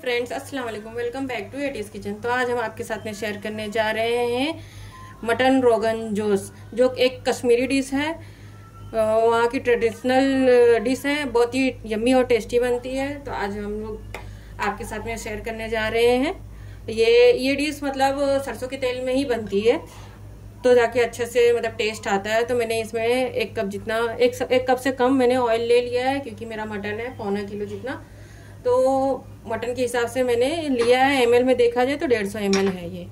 Friends, अस्सलाम वालेकुम। Welcome back to एटीज किचन। तो आज हम आपके साथ में शेयर करने जा रहे हैं मटन रोगन जोश, जो एक कश्मीरी डिश है। वहाँ की ट्रेडिशनल डिश है, बहुत ही यम्मी और टेस्टी बनती है। तो आज हम लोग आपके साथ में शेयर करने जा रहे हैं। ये डिश मतलब सरसों के तेल में ही बनती है, तो जाके अच्छे से मतलब टेस्ट आता है। तो मैंने इसमें एक कप जितना, एक कप से कम मैंने ऑयल ले लिया है, क्योंकि मेरा मटन है 1.25 किलो जितना। तो मटन के हिसाब से मैंने लिया है। एमएल में देखा जाए तो 150 ml है ये।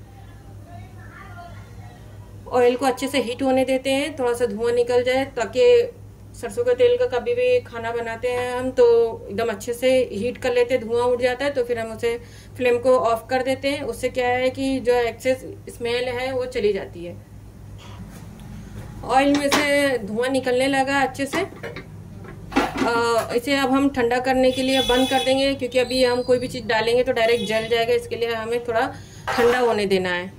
ऑयल को अच्छे से हीट होने देते हैं, थोड़ा सा धुआं निकल जाए, ताकि सरसों के तेल का कभी भी खाना बनाते हैं हम तो एकदम अच्छे से हीट कर लेते हैं, धुआं उड़ जाता है। तो फिर हम उसे फ्लेम को ऑफ कर देते हैं। उससे क्या है कि जो एक्सेस स्मेल है वो चली जाती है। ऑयल में से धुआं निकलने लगा अच्छे से। इसे अब हम ठंडा करने के लिए बंद कर देंगे, क्योंकि अभी हम कोई भी चीज़ डालेंगे तो डायरेक्ट जल जाएगा। इसके लिए हमें थोड़ा ठंडा होने देना है।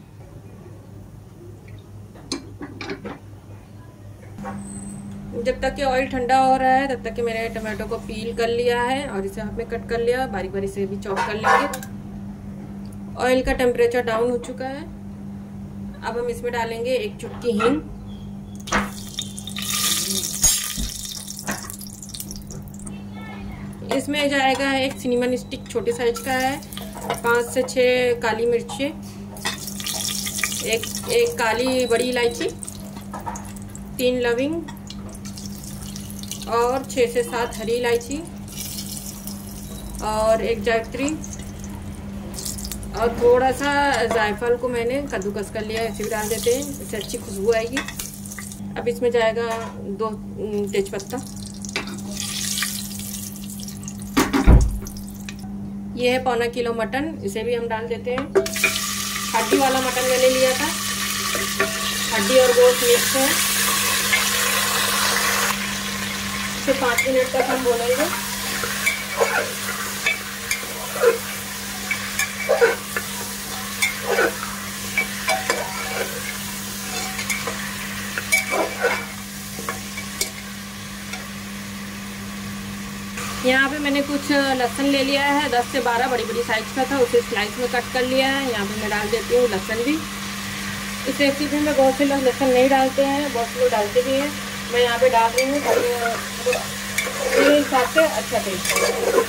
जब तक कि ऑयल ठंडा हो रहा है तब तक कि मैंने टमाटो को पील कर लिया है और इसे हाथ में कट कर लिया। बारीक बारीक से भी चॉप कर लेंगे। ऑयल का टेम्परेचर डाउन हो चुका है। अब हम इसमें डालेंगे 1 चुटकी हींग। इसमें जाएगा एक सिनेमन स्टिक छोटे साइज का है, 5 से 6 काली मिर्ची, एक काली बड़ी इलायची, 3 लविंग और 6 से 7 हरी इलायची और 1 जावित्री और थोड़ा सा जायफल को मैंने कद्दूकस कर लिया है। इसे भी डाल देते हैं, इससे अच्छी खुशबू आएगी। अब इसमें जाएगा 2 तेजपत्ता। ये है 1.25 किलो मटन, इसे भी हम डाल देते हैं। हड्डी वाला मटन मैंने लिया था, हड्डी और गोश्त मिक्स है। इसे 5 मिनट तक हम भूनेंगे। यहाँ पे मैंने कुछ लहसुन ले लिया है, 10 से 12 बड़ी बड़ी साइज का था, उसे स्लाइस में कट कर लिया है। यहाँ पे मैं डाल देती हूँ लहसुन भी। इस रेसिपी में बहुत से लोग लहसुन नहीं डालते हैं, बहुत से लोग डालते भी हैं। मैं यहाँ पे डाल रही हूँ ताकि मेरे हिसाब से अच्छा टेस्ट है।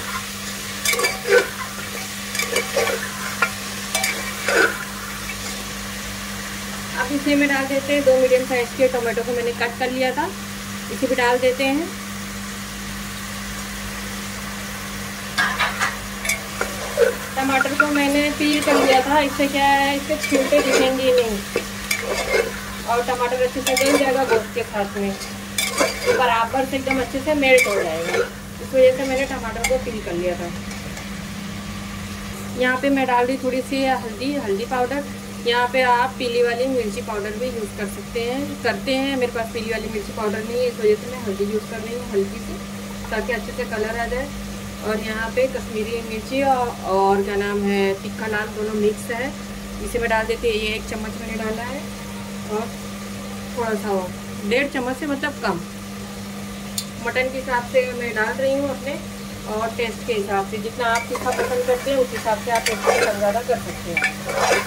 अब इसे में डाल देते हैं 2 मीडियम साइज के टोमेटो को मैंने कट कर लिया था, इसे भी डाल देते हैं। टमाटर को मैंने पील कर लिया था, इससे क्या है इसके छिलके दिखेंगे नहीं और टमाटर अच्छे से गल जाएगा गोश्त के साथ में, बराबर से एकदम अच्छे से मेल्ट हो जाएगा। इस वजह से मैंने टमाटर को पील कर लिया था। यहाँ पे मैं डाल दी थोड़ी सी हल्दी पाउडर। यहाँ पे आप पीली वाली मिर्ची पाउडर भी यूज़ कर सकते हैं, करते हैं। मेरे पास पीली वाली मिर्ची पाउडर नहीं है, इस वजह से मैं हल्दी यूज़ कर रही हूँ हल्की सी, ताकि अच्छे से कलर आ जाए। और यहाँ पे कश्मीरी मिर्ची और क्या नाम है तीखा लाल दोनों मिक्स है, इसे मैं डाल देती है। ये 1 चम्मच मैंने डाला है और थोड़ा सा 1.5 चम्मच से मतलब कम। मटन के हिसाब से मैं डाल रही हूँ अपने, और टेस्ट के हिसाब से जितना आप तीखा पसंद करते हैं उस हिसाब से आप टेस्ट कम ज़्यादा कर सकते हैं।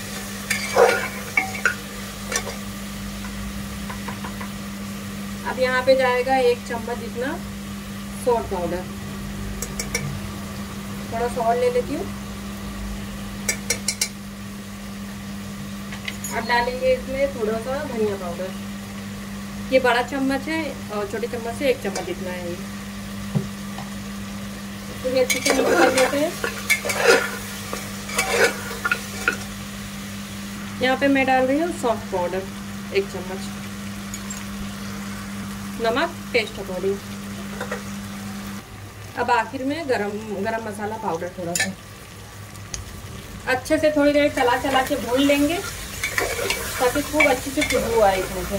अब यहाँ पे जाएगा 1 चम्मच जितना सॉल्ट पाउडर। थोड़ा सा और ले लेती हूँ। अब डालेंगे इसमें थोड़ा सा धनिया पाउडर। ये बड़ा चम्मच है और छोटे चम्मच से 1 चम्मच जितना है। इसको भी अच्छे से मिक्स कर देते हैं। यहाँ पे मैं डाल रही हूँ सॉफ्ट पाउडर 1 चम्मच, नमक टेस्ट अकॉर्डिंग। अब आखिर में गरम मसाला पाउडर थोड़ा सा। अच्छे से थोड़ी देर चला के भून लेंगे, ताकि खूब अच्छी से खुशबू आए इसमें से।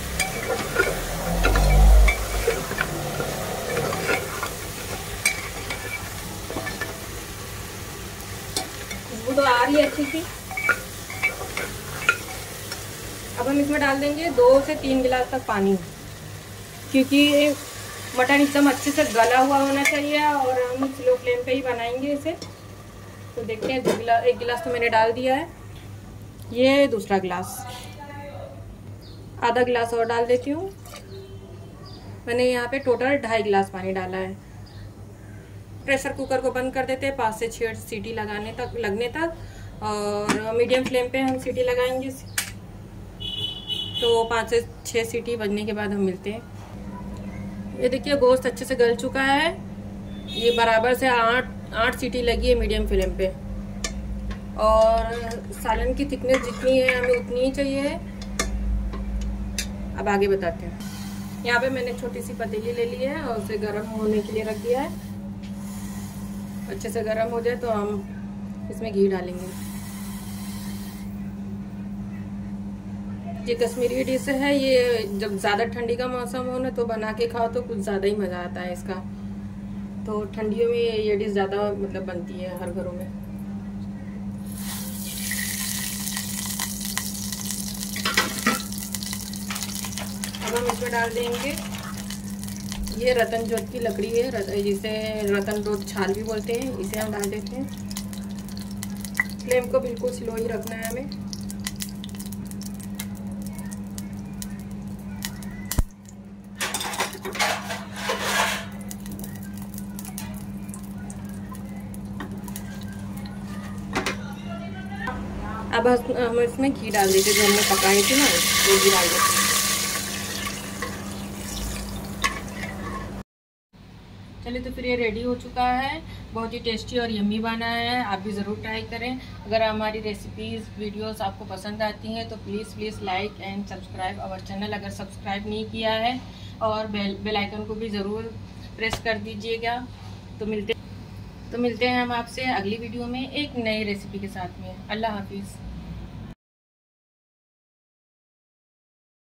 खुशबू तो आ रही है अच्छी सी। अब हम इसमें डाल देंगे 2 से 3 गिलास तक पानी, क्योंकि मटन एकदम अच्छे से गला हुआ होना चाहिए और हम स्लो फ्लेम पे ही बनाएंगे इसे। तो देखते हैं, 1 गिलास तो मैंने डाल दिया है, ये दूसरा गिलास, आधा गिलास और डाल देती हूँ। मैंने यहाँ पे टोटल 2.5 गिलास पानी डाला है। प्रेशर कुकर को बंद कर देते हैं 5 से 6 सीटी लगने तक, और मीडियम फ्लेम पे हम सीटी लगाएंगे। तो 5 से 6 सीटी बजने के बाद हम मिलते हैं। ये देखिए गोश्त अच्छे से गल चुका है, ये बराबर से 8 सीटी लगी है मीडियम फ्लेम पे, और सालन की थिकनेस जितनी है हमें उतनी ही चाहिए। अब आगे बताते हैं। यहाँ पे मैंने छोटी सी पतीली ले ली है और उसे गर्म होने के लिए रख दिया है। अच्छे से गर्म हो जाए तो हम इसमें घी डालेंगे। ये कश्मीरी डिश है, ये जब ज़्यादा ठंडी का मौसम हो ना तो बना के खाओ तो कुछ ज़्यादा ही मज़ा आता है इसका। तो ठंडियों में ये डिश ज़्यादा मतलब बनती है हर घरों में। अब हम इसमें डाल देंगे ये रतन जोत की लकड़ी है, जिसे रतन जोत छाल भी बोलते हैं, इसे हम डाल देते हैं। फ्लेम को बिल्कुल स्लो ही रखना है हमें। अब हम इसमें घी डाल देते, जो हमने पकाई थी ना वो घी डाल देते हैं। चलिए तो फिर ये रेडी हो चुका है, बहुत ही टेस्टी और यम्मी बना है। आप भी ज़रूर ट्राई करें। अगर हमारी रेसिपीज़ वीडियोस आपको पसंद आती हैं तो please like and subscribe our channel, अगर सब्सक्राइब नहीं किया है, और बेल आइकन को भी ज़रूर प्रेस कर दीजिएगा। तो मिलते हैं हम आपसे अगली वीडियो में एक नई रेसिपी के साथ में। अल्लाह हाफिज़।